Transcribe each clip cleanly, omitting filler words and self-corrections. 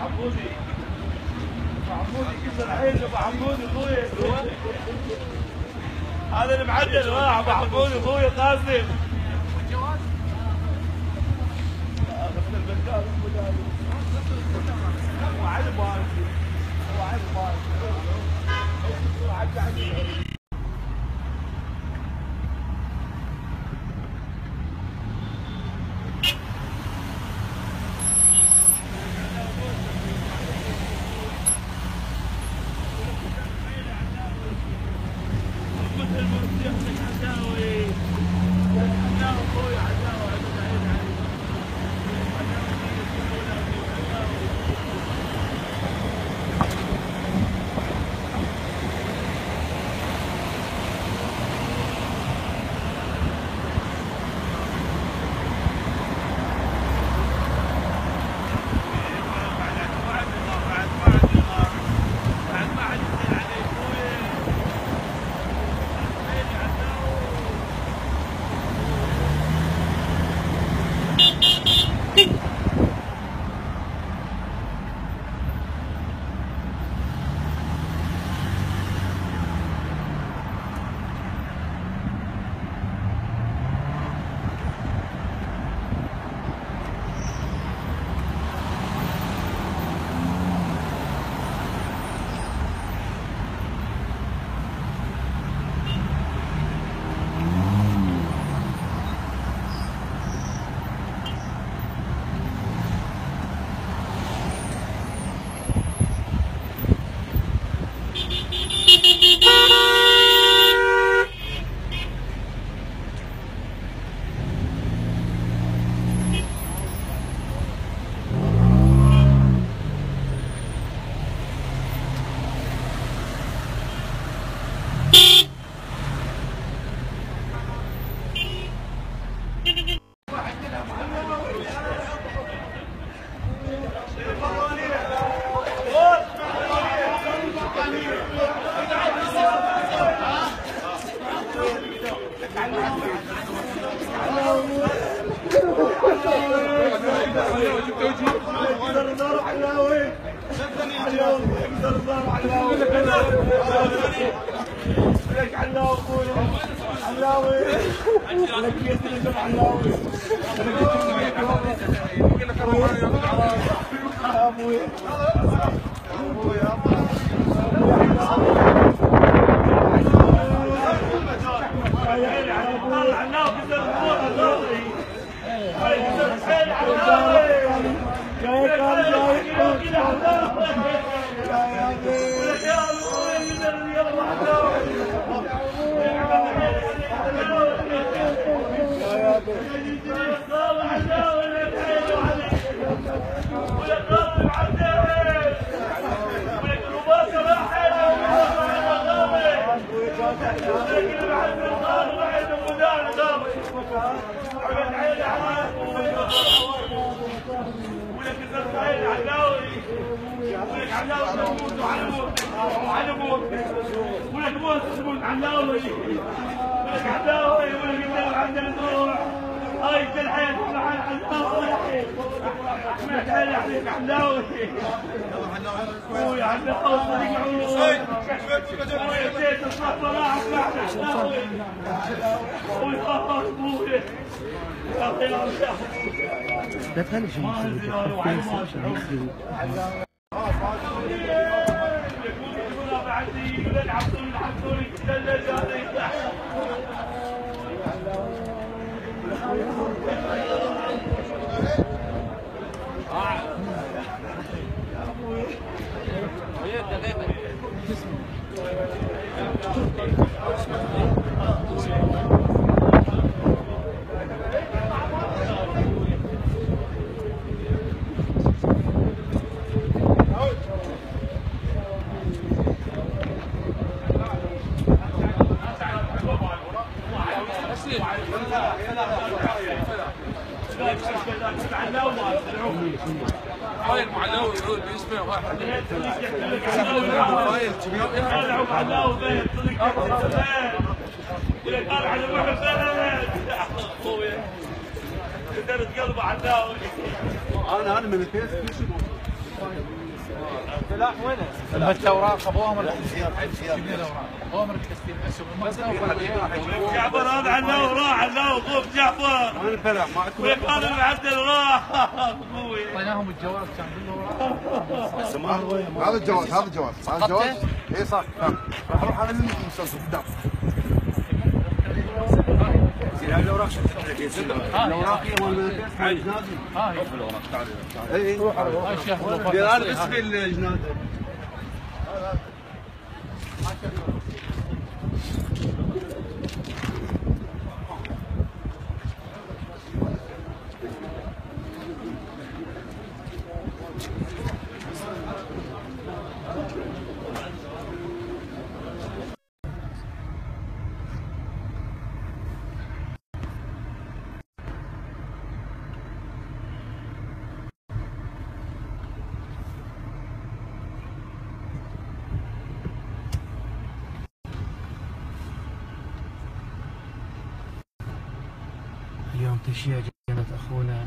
عمودي كسر عين ابو عمودي اخوي. هذا المعدل ابو عمودي اخوي قاسم. اخذت البندار وعلى بالي وعلى بالي. ده ثاني شيء فايل معلوي يقول باسمه واحد فايل كبير قدرت قلبه عداوي. انا من الفيس فلاح وينه؟ الاوراق ابوهم اوامر التسليم جعفر هذا عناه وراح عناه وقوف جعفر. وين الفلاح؟ ما عندكم ويقال المعدل راح اخوي. اعطيناهم الجواز كان كله هذا الجواز هذا الجواز هذا الجواز اي صح راح اروح انا منك المسلسل قدام. الاوراق الاوراق هي الجنازه. الاوراق تعال اي روح هذا اسمي الجنازه. اليوم تشييع جنازة أخونا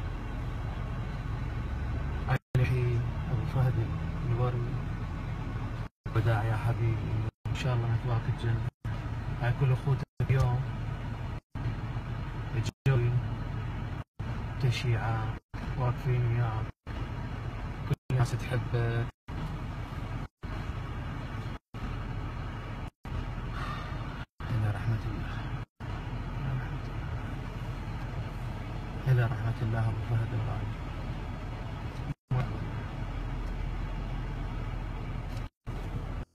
علي أبو فهد الورمي. وداع يا حبيبي، إن شاء الله نتلاقى الجنة. هاي كل أخوتك اليوم الجوي تشييعات واقفين وياك، كل الناس تحبك. إلى رحمة الله، إلى رحمة الله أبو فهد الغالي.